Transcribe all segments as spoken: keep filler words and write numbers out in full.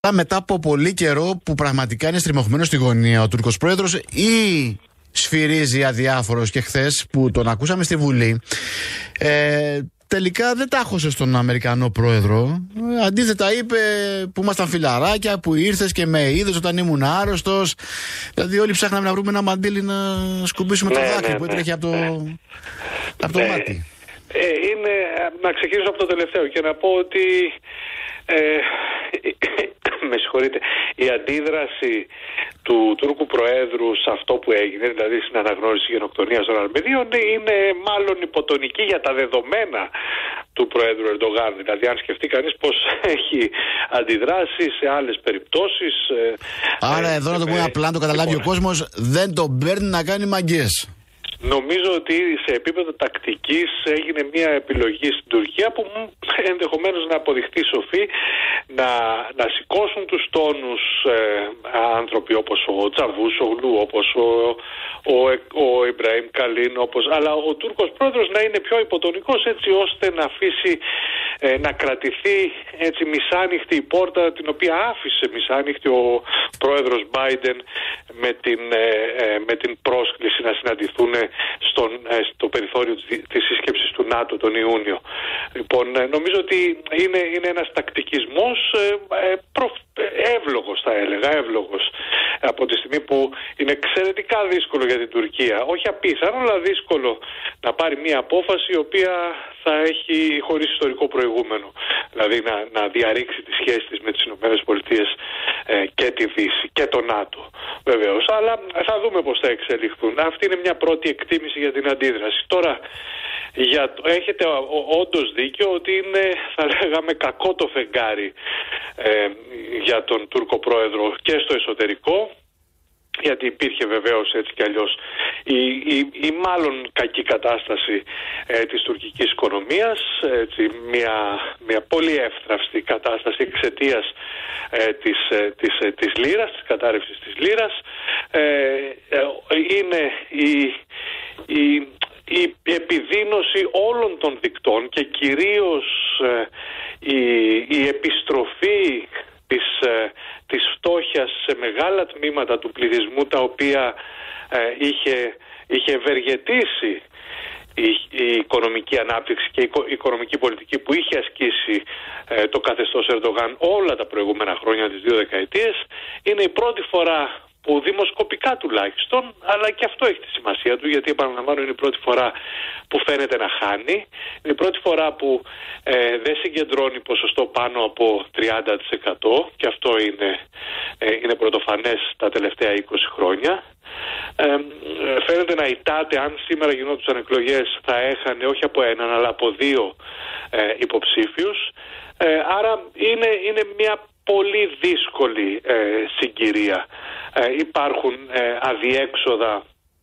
Μετά από πολύ καιρό που πραγματικά είναι στριμωγμένος στη γωνία ο Τούρκος πρόεδρος, ή σφυρίζει αδιάφορος, και χθες που τον ακούσαμε στη Βουλή ε, τελικά δεν τάχωσε στον Αμερικανό πρόεδρο. Αντίθετα είπε που ήμασταν φιλαράκια, που ήρθες και με είδες όταν ήμουν άρρωστος. Δηλαδή όλοι ψάχναμε να βρούμε ένα μαντίλι να σκουμπίσουμε ναι, το δάκρυ ναι, που έτρεχε ναι, από το, ναι. από το ναι. μάτι. Ε, είναι, να ξεκινήσω από το τελευταίο και να πω ότι ε, με συγχωρείτε, η αντίδραση του Τούρκου Προέδρου σε αυτό που έγινε, δηλαδή στην αναγνώριση γενοκτονίας των Αρμενίων, είναι μάλλον υποτονική για τα δεδομένα του Προέδρου Ερντογάν. Δηλαδή, αν σκεφτεί κανείς πως έχει αντιδράσει σε άλλες περιπτώσεις. Άρα, ε, εδώ ε, να το πούμε ε, απλά, να το καταλάβει λοιπόν ο κόσμος, δεν τον παίρνει να κάνει μαγκές. Νομίζω ότι σε επίπεδο τακτικής έγινε μια επιλογή στην Τουρκία που ενδεχομένως να αποδειχτεί σοφή, να, να σηκώσουν τους τόνους ε, άνθρωποι όπως ο Τσαβούσογλου, όπως ο, ο, ο Ιμπραήμ Καλίν, όπως, αλλά ο Τούρκος πρόεδρος να είναι πιο υποτονικός, έτσι ώστε να αφήσει ε, να κρατηθεί έτσι μισάνοιχτη η πόρτα, την οποία άφησε μισάνοιχτη ο πρόεδρος Μπάιντεν με την, ε, ε, με την πρόσκληση να συναντηθούν Στον, στο περιθώριο της σύσκεψης του ΝΑΤΟ τον Ιούνιο. Λοιπόν, νομίζω ότι είναι, είναι ένας τακτικισμός ε, προ, εύλογος, θα έλεγα, εύλογος, από τη στιγμή που είναι εξαιρετικά δύσκολο για την Τουρκία, όχι απίθανο, αλλά δύσκολο να πάρει μια απόφαση η οποία θα έχει χωρίς ιστορικό προηγούμενο. Δηλαδή να, να διαρρήξει τις σχέσεις της με τις ΗΠΑ ε, και τη Δύση και το ΝΑΤΟ, βεβαίως. Αλλά θα δούμε πώς θα εξελιχθούν. Αυτή είναι μια πρώτη εκτίμηση για την αντίδραση. Τώρα, για το, έχετε όντως δίκιο ότι είναι, θα λέγαμε, κακό το φεγγάρι ε, για τον Τούρκο πρόεδρο και στο εσωτερικό, γιατί υπήρχε βεβαίως έτσι κι αλλιώς η, η, η μάλλον κακή κατάσταση ε, της τουρκικής οικονομίας, έτσι, μια, μια πολύ εύθραυστη κατάσταση εξαιτίας ε, της, ε, της, ε, της λίρας, της κατάρρευσης της λίρας. Ε, ε, είναι η, η, η επιδείνωση όλων των δικτών και κυρίως ε, η, η επιστροφή της, ε, της φτώχειας σε μεγάλα τμήματα του πληθυσμού, τα οποία ε, είχε, είχε ευεργετήσει η, η οικονομική ανάπτυξη και η, η οικονομική πολιτική που είχε ασκήσει ε, το καθεστώς Ερντογάν όλα τα προηγούμενα χρόνια, τις δύο δεκαετίες, είναι η πρώτη φορά που δημοσκοπικά τουλάχιστον, αλλά και αυτό έχει τη σημασία του, γιατί επαναλαμβάνω είναι η πρώτη φορά που φαίνεται να χάνει, είναι η πρώτη φορά που ε, δεν συγκεντρώνει ποσοστό πάνω από τριάντα τοις εκατό, και αυτό είναι, ε, είναι πρωτοφανές τα τελευταία είκοσι χρόνια. Ε, φαίνεται να ητάται, αν σήμερα γινόντουσαν εκλογές θα έχανε όχι από έναν αλλά από δύο ε, υποψήφιους. Ε, άρα είναι, είναι μια πολύ δύσκολη ε, συγκυρία. Ε, υπάρχουν ε, αδιέξοδα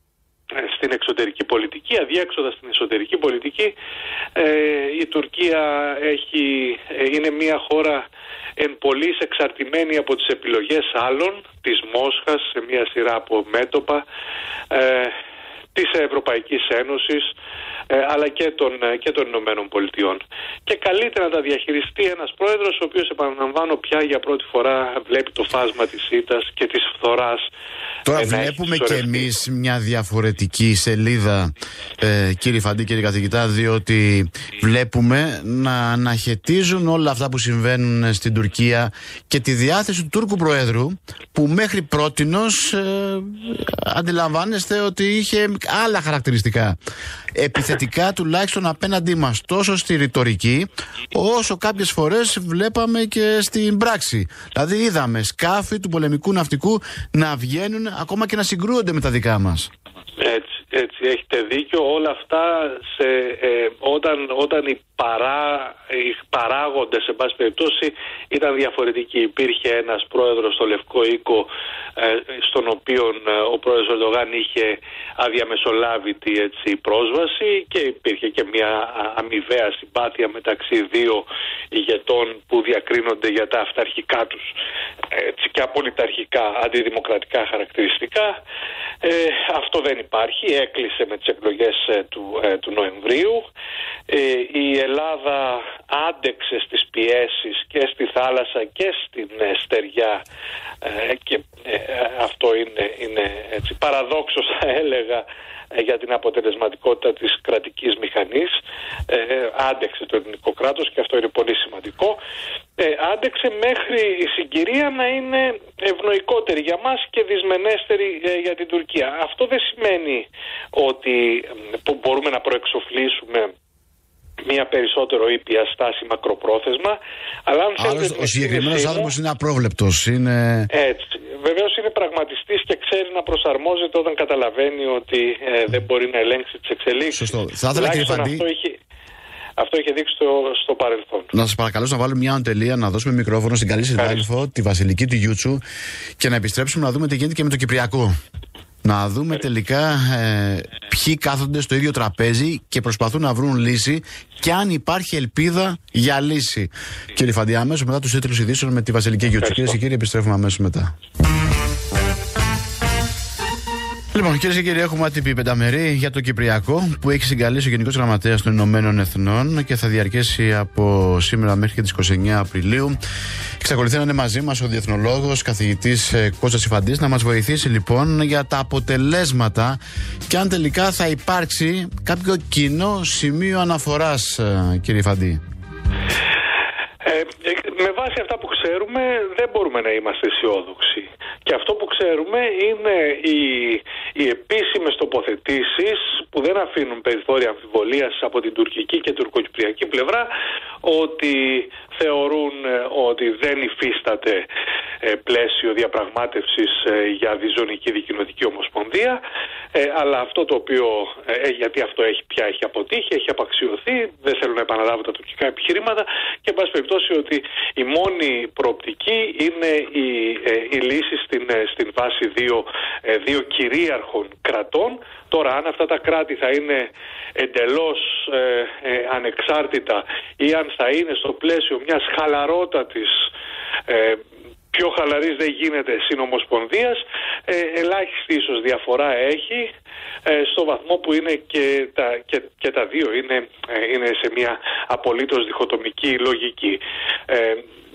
ε, στην εξωτερική πολιτική, αδιέξοδα στην εσωτερική πολιτική. Ε, η Τουρκία έχει, ε, είναι μια χώρα εν πολλοίς εξαρτημένη από τις επιλογές άλλων, της Μόσχας σε μια σειρά από μέτωπα, ε, της Ευρωπαϊκής Ένωσης, ε, αλλά και των, και των Ηνωμένων Πολιτειών. Και καλείται να τα διαχειριστεί ένας πρόεδρος, ο οποίος, επαναλαμβάνω, πια για πρώτη φορά βλέπει το φάσμα της ήττας και της φθοράς. Τώρα βλέπουμε και εμείς μια διαφορετική σελίδα, ε, κύριε Φαντή, κύριε καθηγητά, διότι βλέπουμε να αναχαιτίζουν όλα αυτά που συμβαίνουν στην Τουρκία και τη διάθεση του Τούρκου Προέδρου, που μέχρι πρότινος ε, αντιλαμβάνεστε ότι είχε άλλα χαρακτηριστικά. Επιθετικά τουλάχιστον απέναντί μας, τόσο στη ρητορική, όσο κάποιες φορές βλέπαμε και στην πράξη. Δηλαδή είδαμε σκάφη του πολεμικού ναυτικού να βγαίνουν ακόμα και να συγκρούονται με τα δικά μας. Έτσι, έτσι έχετε δίκιο. Όλα αυτά σε, ε, όταν, όταν οι, παρά, οι παράγοντες, σε πάση περιπτώσει, ήταν διαφορετικοί. Υπήρχε ένας πρόεδρος στο Λευκό Οίκο, ε, στον οποίο ε, ο πρόεδρος Ερντογάν είχε αδιαμεσολάβητη, έτσι, πρόσβαση, και υπήρχε και μια αμοιβαία συμπάθεια μεταξύ δύο ηγετών που διακρίνονται για τα αυταρχικά τους, έτσι, και απολυταρχικά, αντιδημοκρατικά χαρακτηριστικά. Ε, αυτό δεν υπάρχει, έκλεισε πέρασε με τις εκλογές του, του Νοεμβρίου. Η Ελλάδα άντεξε στις πιέσεις και στη θάλασσα και στην στεριά και αυτό είναι, είναι έτσι, παραδόξως θα έλεγα για την αποτελεσματικότητα της κρατικής μηχανής. Ε, άντεξε το ελληνικό κράτος και αυτό είναι πολύ σημαντικό. Ε, άντεξε μέχρι η συγκυρία να είναι ευνοϊκότερη για μας και δυσμενέστερη ε, για την Τουρκία. Αυτό δεν σημαίνει ότι ε, μπορούμε να προεξοφλήσουμε μια περισσότερο ήπια στάση μακροπρόθεσμα, αλλά αν θέλετε... Ο συγκεκριμένος άνθρωπος είναι απρόβλεπτος, είναι... Έτσι. Βεβαίως είναι πραγματιστής και ξέρει να προσαρμόζεται όταν καταλαβαίνει ότι ε, δεν μπορεί να ελέγξει τις εξελίξεις. Σωστό. Θα ήθελα, κύριε Φαντή, αυτό είχε, αυτό είχε δείξει στο, στο παρελθόν. Να σας παρακαλώ να βάλουμε μια τελεία, να δώσουμε μικρόφωνο στην καλή συνάδελφο, τη Βασιλική τη Γιούτσου, και να επιστρέψουμε να δούμε τι γίνεται και με το Κυπριακό. Να δούμε τελικά ε, ποιοι κάθονται στο ίδιο τραπέζι και προσπαθούν να βρουν λύση και αν υπάρχει ελπίδα για λύση. Κύριε Φαντή, αμέσως μετά τους τίτλους ειδήσεων με τη Βασιλική Γιούτσου. Κυρίες και κύριοι, επιστρέφουμε αμέσως μετά. Λοιπόν, κυρίες και κύριοι, έχουμε άτυπη πενταμερή για το Κυπριακό που έχει συγκαλέσει ο Γενικός Γραμματέας των Ηνωμένων Εθνών και θα διαρκέσει από σήμερα μέχρι και τις είκοσι εννέα Απριλίου. Εξακολουθεί να είναι μαζί μας ο διεθνολόγος, καθηγητής Κώστας Ιφαντής, να μας βοηθήσει λοιπόν για τα αποτελέσματα και αν τελικά θα υπάρξει κάποιο κοινό σημείο αναφοράς, κύριε Ιφαντή. Ε, με βάση αυτά που ξέρουμε δεν μπορούμε να είμαστε αισιόδοξοι. Και αυτό που ξέρουμε είναι οι, οι επίσημες τοποθετήσεις που δεν αφήνουν περιθώρια αμφιβολίας από την τουρκική και τουρκοκυπριακή πλευρά ότι θεωρούν ότι δεν υφίσταται πλαίσιο διαπραγμάτευσης για διζωνική δικοινοτική ομοσπονδία, αλλά αυτό το οποίο, γιατί αυτό έχει πια έχει αποτύχει, έχει απαξιωθεί, δεν θέλω να επαναλάβω τα τουρκικά επιχειρήματα και εν πάση περιπτώσει ότι η μόνη προοπτική είναι η, η λύση στην, στην βάση δύο, δύο κυρίαρχων κρατών. Τώρα αν αυτά τα κράτη θα είναι εντελώς ε, ε, ανεξάρτητα ή αν θα είναι στο πλαίσιο μιας χαλαρότατης, ε, πιο χαλαρής δεν γίνεται συνομοσπονδίας, ε, ελάχιστη ίσως διαφορά έχει ε, στο βαθμό που είναι και τα, και, και τα δύο είναι, ε, είναι σε μια απολύτως διχοτομική λογική. Ε,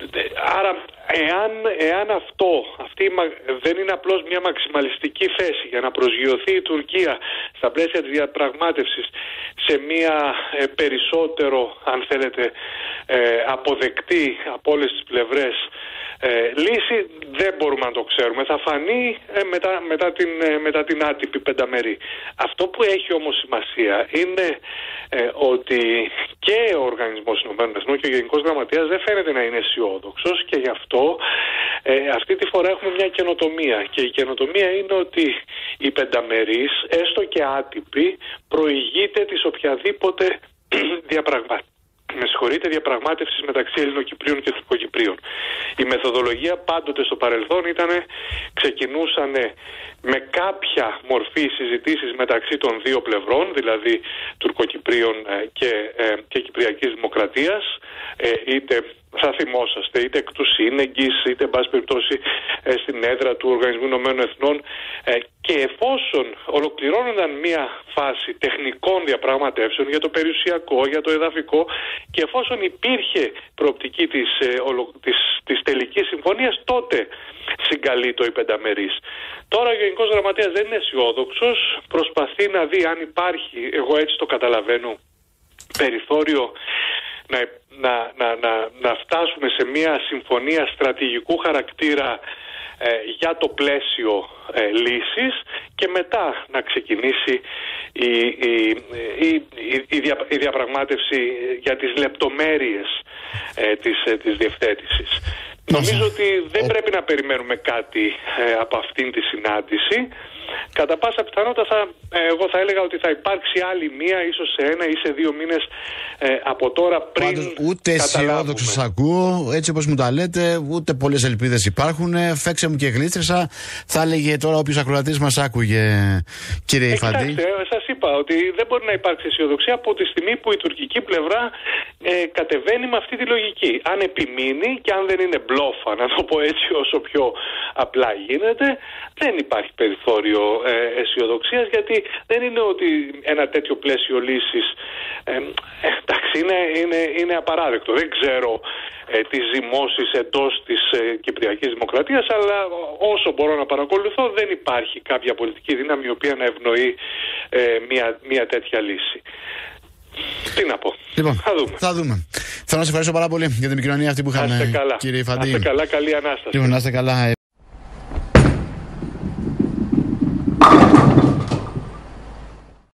άρα εάν, εάν αυτό αυτή δεν είναι απλώς μια μαξιμαλιστική θέση για να προσγειωθεί η Τουρκία στα πλαίσια της διαπραγμάτευσης σε μια ε, περισσότερο, αν θέλετε, ε, αποδεκτή από όλες τις πλευρές ε, λύση, δεν μπορούμε να το ξέρουμε. Θα φανεί ε, μετά, μετά, την, ε, μετά την άτυπη πενταμερή. Αυτό που έχει όμως σημασία είναι ε, ότι και ο Οργανισμός Ηνωμένων Εθνών και ο Γενικός Γραμματέας δεν φαίνεται να είναι αισιόδοξος και γι' αυτό ε, αυτή τη φορά έχουμε μια καινοτομία και η καινοτομία είναι ότι η πενταμερής, έστω και άτυπη, προηγείται της οποιαδήποτε διαπραγμάτευσης. Με συγχωρείτε, διαπραγμάτευσης μεταξύ Ελληνοκυπρίων και Τουρκοκυπρίων. Η μεθοδολογία πάντοτε στο παρελθόν ήταν, ξεκινούσαν με κάποια μορφή συζητήσεις μεταξύ των δύο πλευρών, δηλαδή Τουρκοκυπρίων και, και Κυπριακής Δημοκρατίας, είτε θα θυμόσαστε, είτε εκ του σύνεγγυς, είτε εν πάση περιπτώσει στην έδρα του Οργανισμού Ηνωμένων Εθνών, και εφόσον ολοκληρώνονταν μια φάση τεχνικών διαπραγματεύσεων για το περιουσιακό, για το εδαφικό και εφόσον υπήρχε προοπτική της, της, της τελικής συμφωνίας, τότε συγκαλεί το η πενταμερής. Τώρα ο Γενικός Γραμματέας δεν είναι αισιόδοξος, προσπαθεί να δει αν υπάρχει, εγώ έτσι το καταλαβαίνω, περιθώριο να, να, να, να, να φτάσουμε σε μια συμφωνία στρατηγικού χαρακτήρα ε, για το πλαίσιο ε, λύσης και μετά να ξεκινήσει η, η, η, η, η, δια, η διαπραγμάτευση για τις λεπτομέρειες ε, της, ε, της διευθέτησης. Νομίζω ότι δεν πρέπει να περιμένουμε κάτι ε, από αυτήν τη συνάντηση. Κατά πάσα πιθανότητα θα, ε, εγώ θα έλεγα ότι θα υπάρξει άλλη μία, ίσως σε ένα ή σε δύο μήνες ε, από τώρα πριν. Πάντως, ούτε αισιόδοξος ακούω, έτσι όπως μου τα λέτε, ούτε πολλές ελπίδες υπάρχουν. Φέξε μου και γλίστρισα, θα έλεγε τώρα όποιος ακροατής μας άκουγε, κύριε Ιφαντή. Κοιτάξτε, σας είπα είπα, ότι δεν μπορεί να υπάρξει αισιοδοξία από τη στιγμή που η τουρκική πλευρά ε, κατεβαίνει με αυτή τη λογική. Αν επιμείνει και αν δεν είναι μπλόφα, να το πω έτσι όσο πιο απλά γίνεται, δεν υπάρχει περιθώριο ε, αισιοδοξίας, γιατί δεν είναι ότι ένα τέτοιο πλαίσιο λύσης ε, ε, εντάξει, είναι, είναι, είναι απαράδεκτο. Δεν ξέρω ε, τις ζυμώσεις εντός της ε, Κυπριακής Δημοκρατίας, αλλά όσο μπορώ να παρακολουθώ δεν υπάρχει κάποια πολιτική δύναμη η οποία να ευνοεί ε, μια, μια τέτοια λύση. Τι να πω. Λοιπόν, θα δούμε. Θα δούμε. Θέλω να σας ευχαριστώ πάρα πολύ για την επικοινωνία αυτή που είχαμε, κύριε Ιφαντή. Να είστε καλά, καλή Ανάσταση. Λοιπόν, να είστε καλά.